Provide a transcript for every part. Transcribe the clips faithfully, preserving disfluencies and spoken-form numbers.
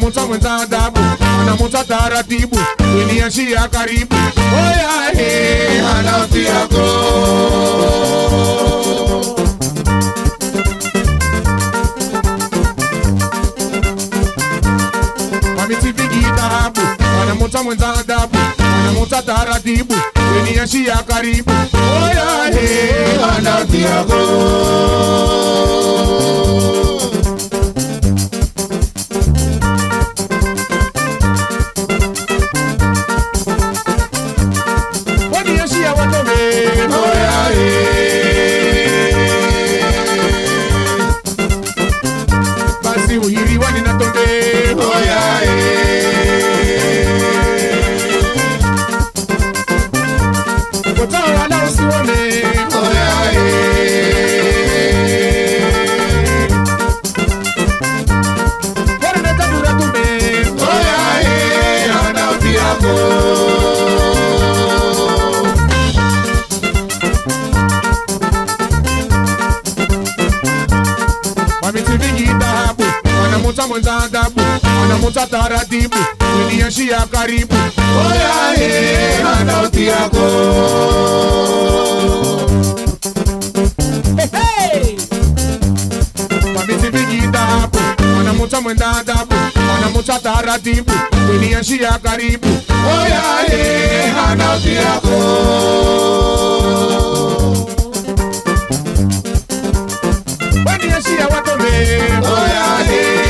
wanamuta mwenza adabu, wanamuta taratibu, dunia shia karibu. Oya he, hanauti yako. Mamiti vigi dhahabu, wanamuta mwenza adabu, wanamuta taratibu, dunia shia karibu. Oya he, hanauti yako. Wanamuta taratibu, dunia shia karibu. Oya he, hanauti yako. Hey! Mamiti vigi dhahabu, wanamuta mwenda adabu, wanamuta taratibu, dunia shia karibu. Oya he, hanauti yako. Dunia shia watome. Oya he.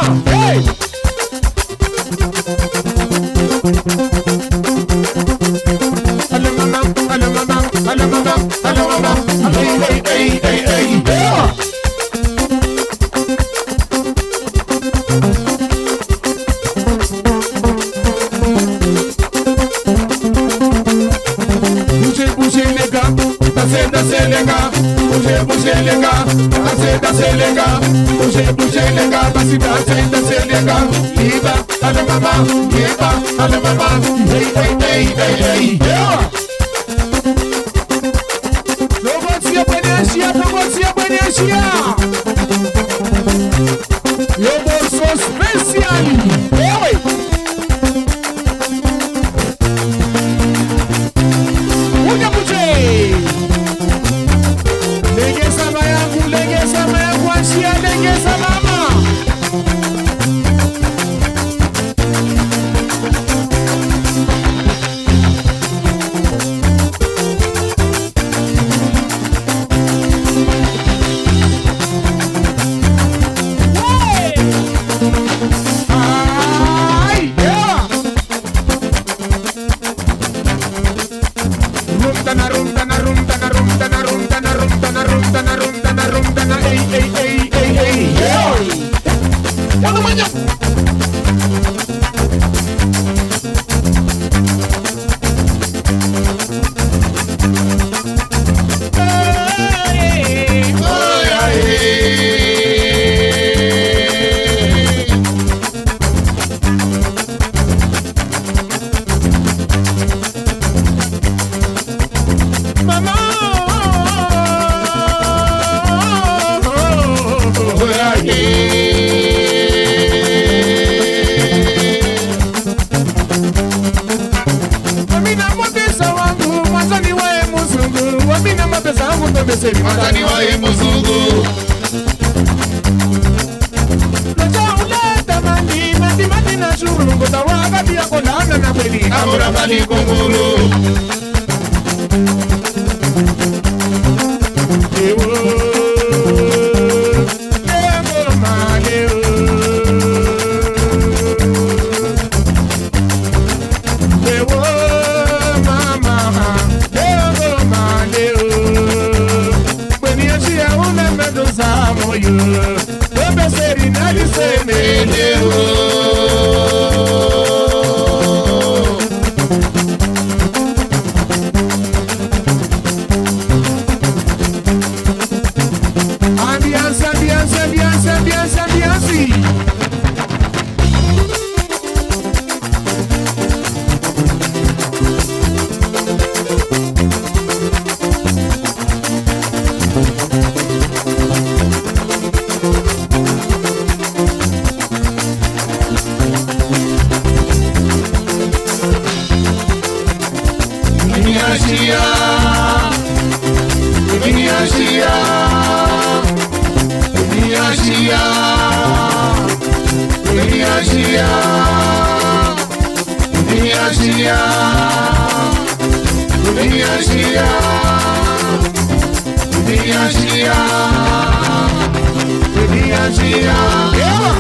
Hey! Hello mama, hello mama, hello mama, hello mama. Hey, hey, hey, hey, hey. Yeah! Danser les gars, bouger, bouger les gars, danser, danser les gars, bouger, bouger les gars, vas-y danser, danser les gars, viva, allez maman, viva, allez maman, hey, hey, hey, hey, hey, yeah! Promoция Бенешия, promoция Бенешия! Eu vou sou especial, hey! Unha bouger! Legeza mayangu, legeza mayangu, ansia legeza mama. Ay, yeah. Rumtana, rumtana, rumtana, rumtana, rumtana, rumtana, rumtana, rumtana, rumtana, ey, ey, ey, ey, ey, yeah. Bueno, mañana. Mama, wamina mapesa wangu, mazani wae muzungu, wamina mapesa wangu, pembeseri mazani wae muzungu. Loja uleta mandi, mandi mandi na shuru, ngota wakati ya kolana na kweli, amura bali kunguru. Ambiance, ambiance, ambiance, ambiance, ambiance. Vinyasia, Vinyasia, Vinyasia, Vinyasia, Vinyasia, Vinyasia, Vinyasia, Vinyasia, yeah.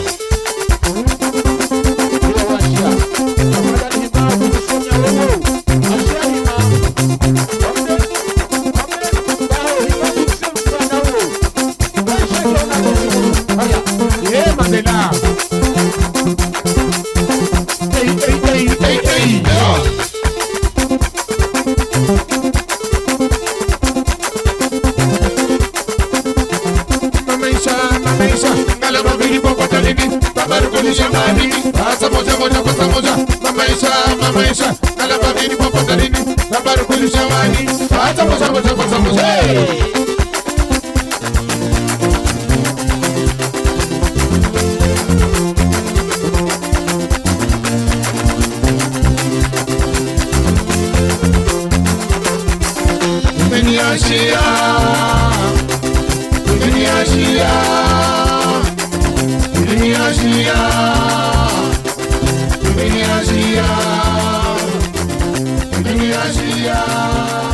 Yeah, Mandela. Hey, hey, hey, hey, hey, yeah. Mamaisha, mamaisha, ngala mabili popo talini, babaru kulisha madini, asa moja moja pasa moja. Mamaisha, mamaisha, ngala mabili popo talini, babaru kulisha madini, asa moja moja pasa moja. Hey. Vinyasia, Vinyasia, Vinyasia, Vinyasia, Vinyasia,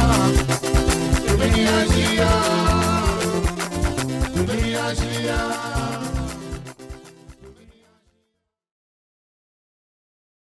Vinyasia, Vinyasia.